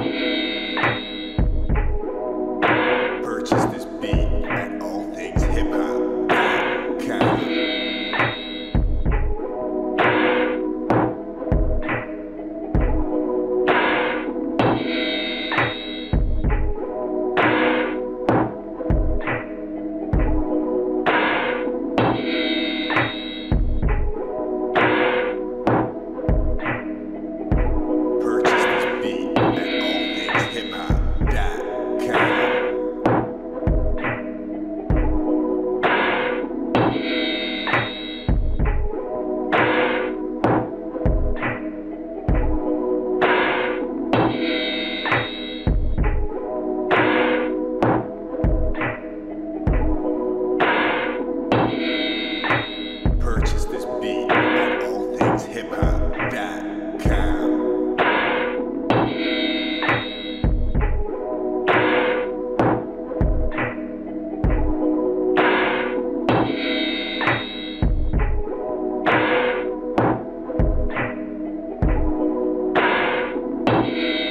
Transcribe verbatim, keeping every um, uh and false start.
Purchase this beat at all things hip hop dot com. Purchase this beat at all things hip hop dot com. Yeah.